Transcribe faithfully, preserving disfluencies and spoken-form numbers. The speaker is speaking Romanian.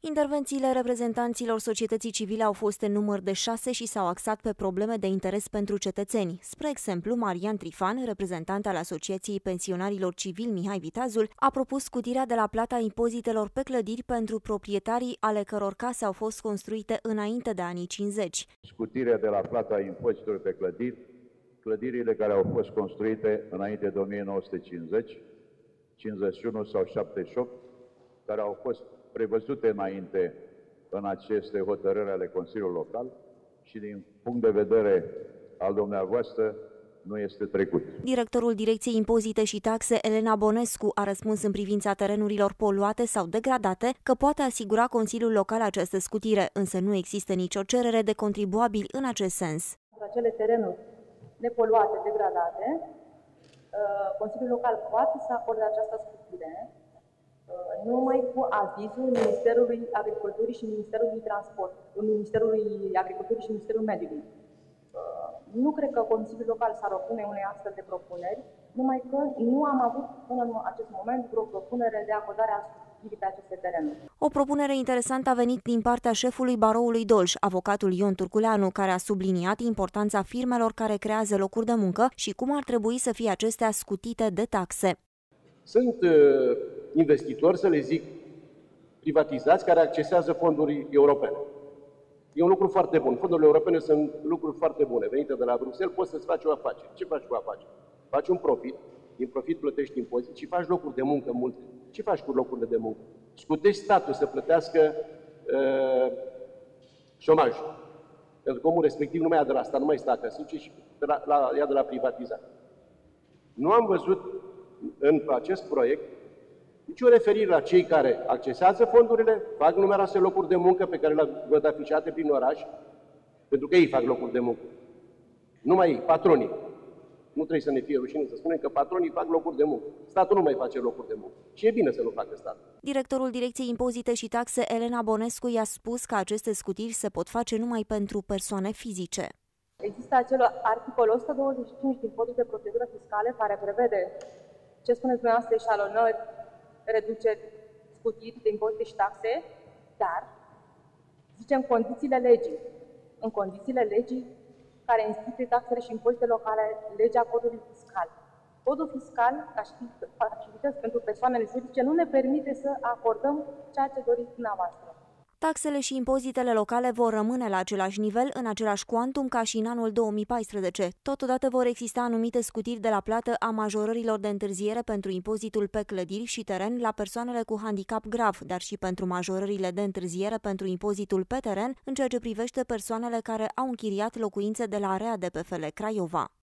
Intervențiile reprezentanților societății civile au fost în număr de șase și s-au axat pe probleme de interes pentru cetățeni. Spre exemplu, Marian Trifan, reprezentant al Asociației Pensionarilor Civili Mihai Viteazul, a propus scutirea de la plata impozitelor pe clădiri pentru proprietarii ale căror case au fost construite înainte de anii cincizeci. Scutirea de la plata impozitelor pe clădiri, clădirile care au fost construite înainte de o mie nouă sute cincizeci, cincizeci și unu sau șaptezeci și opt, care au fost prevăzute înainte în aceste hotărâri ale Consiliului Local și din punct de vedere al dumneavoastră nu este trecut. Directorul Direcției Impozite și Taxe, Elena Bonescu, a răspuns în privința terenurilor poluate sau degradate că poate asigura Consiliul Local această scutire, însă nu există nicio cerere de contribuabil în acest sens. Acele terenuri nepoluate, degradate, Consiliul Local poate să acorde această scutire numai cu avizul Ministerului Agriculturii și Ministerului Transport, Ministerului Agriculturii și Ministerul Mediului. Nu cred că Consiliul Local s-ar opune unei astfel de propuneri, numai că nu am avut până în acest moment vreo propunere de acordare a scutirii pe aceste terenuri. O propunere interesantă a venit din partea șefului Baroului Dolj, avocatul Ion Turculeanu, care a subliniat importanța firmelor care creează locuri de muncă și cum ar trebui să fie acestea scutite de taxe. Sunt uh, investitori, să le zic, privatizați, care accesează fonduri europene. E un lucru foarte bun. Fondurile europene sunt lucruri foarte bune. Venite de la Bruxelles, poți să-ți faci o afacere. Ce faci cu afacere? Faci un profit, din profit plătești impozit și faci locuri de muncă multe. Ce faci cu locurile de muncă? Scutești statul să plătească uh, șomajul. Pentru că omul respectiv nu mai ia de la stat, nu mai stă acasă, ci de la, la, ia de la privatizare. Nu am văzut în acest proiect nicio referire la cei care accesează fondurile, fac numeroase locuri de muncă pe care le văd afișate prin oraș, pentru că ei fac locuri de muncă. Numai ei, patronii. Nu trebuie să ne fie rușine să spunem că patronii fac locuri de muncă. Statul nu mai face locuri de muncă. Și e bine să nu facă statul. Directorul Direcției Impozite și Taxe, Elena Bonescu, i-a spus că aceste scutiri se pot face numai pentru persoane fizice. Există acel articol o sută douăzeci și cinci din Codul de Procedură Fiscală care prevede, ce spuneți dumneavoastră, eșalonări, reduceri, scutiri de impozite și taxe, dar zice în condițiile legii. În condițiile legii care instituie taxele și impozite locale, legea Codului Fiscal. Codul Fiscal, ca și facilități pentru persoanele fizice, nu ne permite să acordăm ceea ce doriți dumneavoastră. Taxele și impozitele locale vor rămâne la același nivel, în același cuantum ca și în anul două mii paisprezece. Totodată vor exista anumite scutiri de la plată a majorărilor de întârziere pentru impozitul pe clădiri și teren la persoanele cu handicap grav, dar și pentru majorările de întârziere pentru impozitul pe teren în ceea ce privește persoanele care au închiriat locuințe de la Rea de pe F L Craiova.